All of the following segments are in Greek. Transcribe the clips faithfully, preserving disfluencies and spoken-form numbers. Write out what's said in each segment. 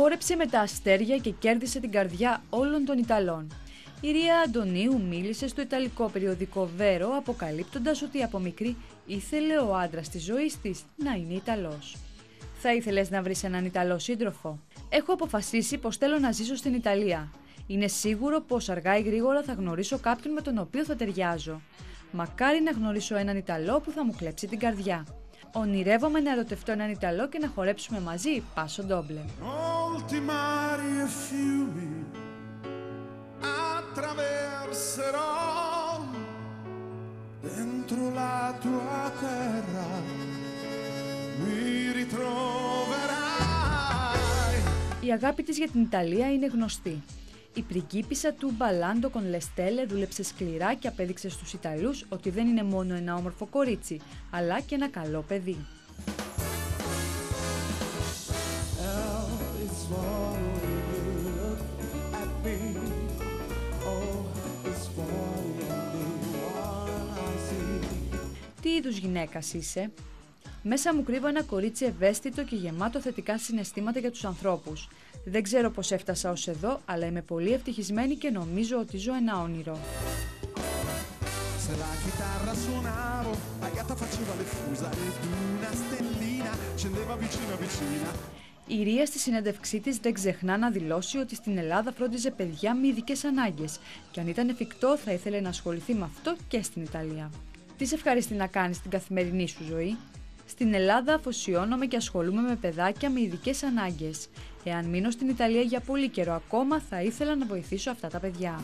χόρεψε με τα αστέρια και κέρδισε την καρδιά όλων των Ιταλών. Η Ρία Αντωνίου μίλησε στο ιταλικό περιοδικό Βέρο, αποκαλύπτοντας ότι από μικρή ήθελε ο άντρας της ζωής της να είναι Ιταλός. Θα ήθελες να βρεις έναν Ιταλό σύντροφο? Έχω αποφασίσει πως θέλω να ζήσω στην Ιταλία. Είναι σίγουρο πως αργά ή γρήγορα θα γνωρίσω κάποιον με τον οποίο θα ταιριάζω. Μακάρι να γνωρίσω έναν Ιταλό που θα μου κλέψει την καρδιά. Ονειρεύομαι να ερωτευτώ έναν Ιταλό και να χορέψουμε μαζί πάσο ντόμπλε. Η αγάπη της για την Ιταλία είναι γνωστή. Η πριγκίπισσα του Μπαλάντο con le Stelle δούλεψε σκληρά και απέδειξε στους Ιταλούς ότι δεν είναι μόνο ένα όμορφο κορίτσι, αλλά και ένα καλό παιδί. Τι είδους γυναίκας είσαι? Μέσα μου κρύβω ένα κορίτσι ευαίσθητο και γεμάτο θετικά συναισθήματα για τους ανθρώπους. Δεν ξέρω πώς έφτασα ως εδώ, αλλά είμαι πολύ ευτυχισμένη και νομίζω ότι ζω ένα όνειρο. Η Ρία στη συνέντευξή της δεν ξεχνά να δηλώσει ότι στην Ελλάδα φρόντιζε παιδιά με ειδικές ανάγκες και αν ήταν εφικτό θα ήθελε να ασχοληθεί με αυτό και στην Ιταλία. Τι σε ευχαριστεί να κάνεις στην καθημερινή σου ζωή? Στην Ελλάδα αφοσιώνομαι και ασχολούμαι με παιδάκια με ειδικές ανάγκες. Εάν μείνω στην Ιταλία για πολύ καιρό ακόμα, θα ήθελα να βοηθήσω αυτά τα παιδιά.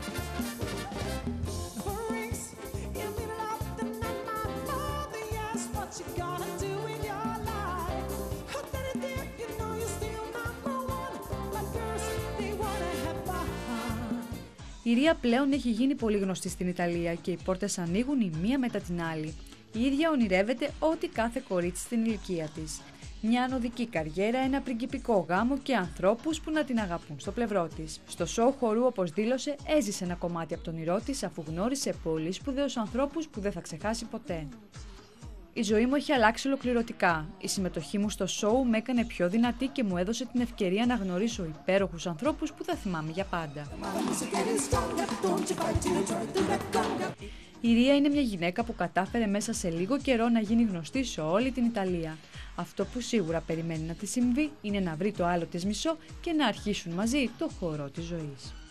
Η Ρία πλέον έχει γίνει πολύ γνωστή στην Ιταλία και οι πόρτες ανοίγουν η μία μετά την άλλη. Η ίδια ονειρεύεται ό,τι κάθε κορίτσι στην ηλικία της. Μια ανωδική καριέρα, ένα πριγκιπικό γάμο και ανθρώπους που να την αγαπούν στο πλευρό της. Στο σοου χορού, όπως δήλωσε, έζησε ένα κομμάτι από τον όνειρό της αφού γνώρισε πολύ σπουδαίους ανθρώπους που δεν θα ξεχάσει ποτέ. Η ζωή μου έχει αλλάξει ολοκληρωτικά. Η συμμετοχή μου στο σοου με έκανε πιο δυνατή και μου έδωσε την ευκαιρία να γνωρίσω υπέροχους ανθρώπους που θα θυμάμαι για πάντα. Η Ρία είναι μια γυναίκα που κατάφερε μέσα σε λίγο καιρό να γίνει γνωστή σε όλη την Ιταλία. Αυτό που σίγουρα περιμένει να της συμβεί είναι να βρει το άλλο της μισό και να αρχίσουν μαζί το χορό της ζωής.